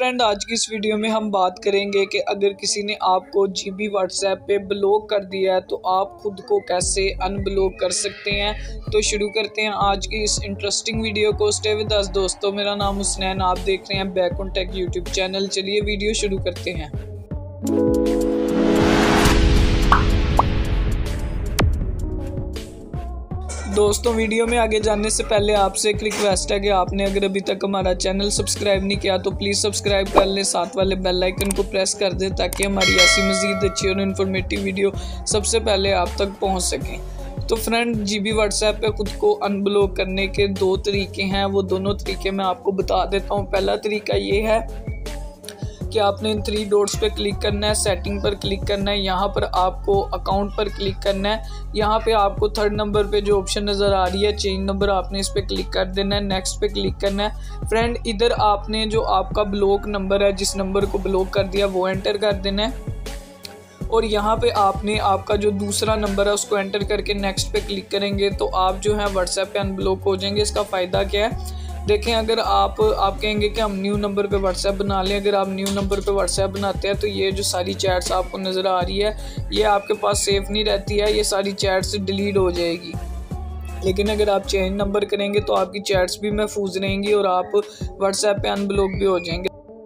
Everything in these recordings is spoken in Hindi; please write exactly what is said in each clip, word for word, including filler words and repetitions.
फ्रेंड, आज की इस वीडियो में हम बात करेंगे कि अगर किसी ने आपको जीबी व्हाट्सएप पे ब्लॉक कर दिया है तो आप खुद को कैसे अनब्लॉक कर सकते हैं। तो शुरू करते हैं आज की इस इंटरेस्टिंग वीडियो को। स्टे विद अस दोस्तों, मेरा नाम हुसनैन, आप देख रहे हैं back on tech YouTube channel. चलिए वीडियो शुरू करते हैं। दोस्तों, वीडियो में आगे जाने से पहले आपसे एक रिक्वेस्ट है कि आपने अगर अभी तक हमारा चैनल सब्सक्राइब नहीं किया तो प्लीज़ सब्सक्राइब कर लें, साथ वाले बेल आइकन को प्रेस कर दें ताकि हमारी ऐसी मज़ीद अच्छी और इन्फॉर्मेटिव वीडियो सबसे पहले आप तक पहुंच सकें। तो फ्रेंड, जीबी व्हाट्सएप पे खुद को अनब्लॉक करने के दो तरीके हैं, वो दोनों तरीके मैं आपको बता देता हूँ। पहला तरीका ये है कि आपने इन थ्री डॉट्स पे क्लिक करना है, सेटिंग पर क्लिक करना है, यहाँ पर आपको अकाउंट पर क्लिक करना है। यहाँ पे आपको थर्ड नंबर पे जो ऑप्शन नज़र आ रही है चेंज नंबर, आपने इस पर क्लिक कर देना है, नेक्स्ट पे क्लिक करना है। फ्रेंड, इधर आपने जो आपका ब्लॉक नंबर है, जिस नंबर को ब्लॉक कर दिया वो एंटर कर देना है और यहाँ पे आपने आपका जो दूसरा नंबर है उसको एंटर करके नेक्स्ट पे क्लिक करेंगे तो आप जो है व्हाट्सएप पे अनब्लॉक हो जाएंगे। इसका फ़ायदा क्या है, देखें, अगर आप आप कहेंगे कि हम न्यू नंबर पे व्हाट्सएप बना लें, अगर आप न्यू नंबर पे व्हाट्सएप बनाते हैं तो ये जो सारी चैट्स आपको नज़र आ रही है ये आपके पास सेफ नहीं रहती है, ये सारी चैट्स डिलीट हो जाएगी। लेकिन अगर आप चेंज नंबर करेंगे तो आपकी चैट्स भी महफूज रहेंगी और आप व्हाट्सएप पे अनब्लॉक भी हो जाएंगे।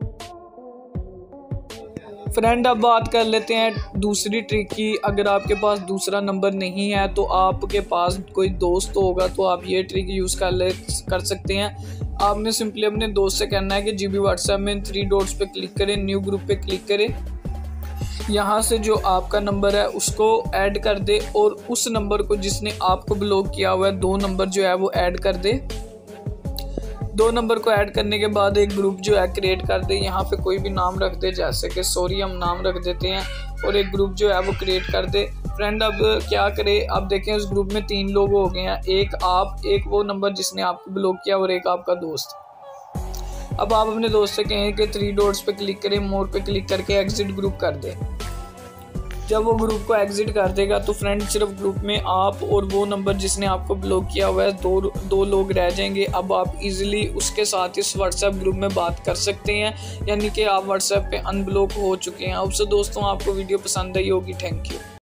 फ्रेंड, अब बात कर लेते हैं दूसरी ट्रिक की। अगर आपके पास दूसरा नंबर नहीं है तो आपके पास कोई दोस्त होगा तो आप ये ट्रिक यूज़ कर ले कर सकते हैं। आपने सिंपली अपने दोस्त से कहना है कि जीबी व्हाट्सएप में थ्री डॉट्स पे क्लिक करें, न्यू ग्रुप पे क्लिक करें, यहाँ से जो आपका नंबर है उसको ऐड कर दे और उस नंबर को जिसने आपको ब्लॉक किया हुआ है दो नंबर जो है वो ऐड कर दे। दो नंबर को ऐड करने के बाद एक ग्रुप जो है क्रिएट कर दे, यहाँ पे कोई भी नाम रख दे, जैसे कि सॉरी हम नाम रख देते हैं और एक ग्रुप जो है वो क्रिएट कर दे। फ्रेंड, अब क्या करें, अब देखें उस ग्रुप में तीन लोग हो गए हैं, एक आप, एक वो नंबर जिसने आपको ब्लॉक किया और एक आपका दोस्त। अब आप अपने दोस्त से कहें कि थ्री डॉट्स पे क्लिक करें, मोर पे क्लिक करके एग्जिट ग्रुप कर दे। जब वो ग्रुप को एग्जिट कर देगा तो फ्रेंड सिर्फ ग्रुप में आप और वो नंबर जिसने आपको ब्लॉक किया हुआ है दो दो लोग रह जाएंगे। अब आप इजीली उसके साथ इस व्हाट्सएप ग्रुप में बात कर सकते हैं, यानी कि आप व्हाट्सएप पे अनब्लॉक हो चुके हैं। अब से दोस्तों, आपको वीडियो पसंद आई होगी। Thank you.